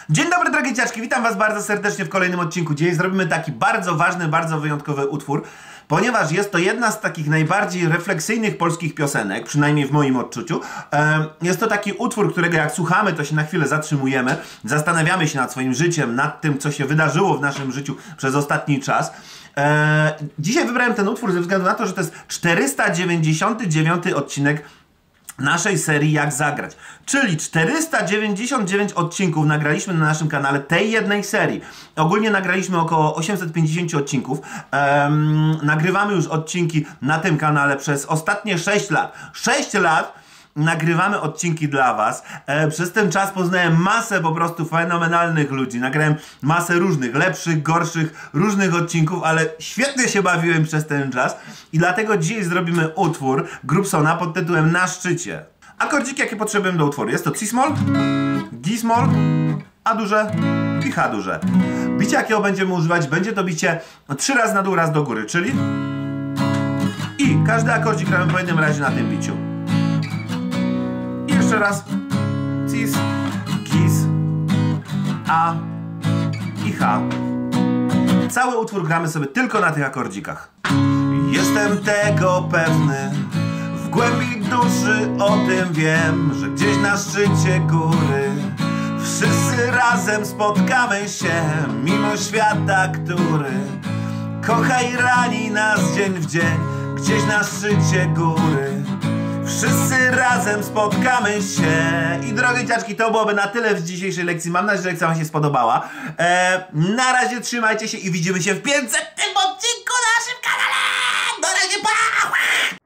Dzień dobry, drogie ciaczki, witam was bardzo serdecznie w kolejnym odcinku. Dzisiaj zrobimy taki bardzo ważny, bardzo wyjątkowy utwór, ponieważ jest to jedna z takich najbardziej refleksyjnych polskich piosenek, przynajmniej w moim odczuciu. Jest to taki utwór, którego jak słuchamy, to się na chwilę zatrzymujemy, zastanawiamy się nad swoim życiem, nad tym, co się wydarzyło w naszym życiu przez ostatni czas. Dzisiaj wybrałem ten utwór ze względu na to, że to jest 499 odcinek naszej serii Jak Zagrać. Czyli 499 odcinków nagraliśmy na naszym kanale tej jednej serii. Ogólnie nagraliśmy około 850 odcinków. Nagrywamy już odcinki na tym kanale przez ostatnie 6 lat. 6 lat nagrywamy odcinki dla was. Przez ten czas poznałem masę po prostu fenomenalnych ludzi. Nagrałem masę różnych, lepszych, gorszych, różnych odcinków, ale świetnie się bawiłem przez ten czas i dlatego dzisiaj zrobimy utwór Grubsona pod tytułem Na szczycie. Akordziki, jakie potrzebujemy do utworu. Jest to C-small, G-small, A duże i H duże. Bicie, jakiego będziemy używać, będzie to bicie 3 razy na dół, raz do góry, czyli i każdy akordzik gramy po jednym razie na tym biciu. Jeszcze raz Cis, Gis, A i H. Cały utwór gramy sobie tylko na tych akordzikach. Jestem tego pewny, w głębi duszy o tym wiem, że gdzieś na szczycie góry wszyscy razem spotkamy się, mimo świata, który kocha i rani nas dzień w dzień. Gdzieś na szczycie góry wszyscy razem spotkamy się. I drogie ciaczki, to byłoby na tyle w dzisiejszej lekcji. Mam nadzieję, że lekcja wam się spodobała. Na razie trzymajcie się i widzimy się w 500. odcinku na naszym kanale. Na razie, pa!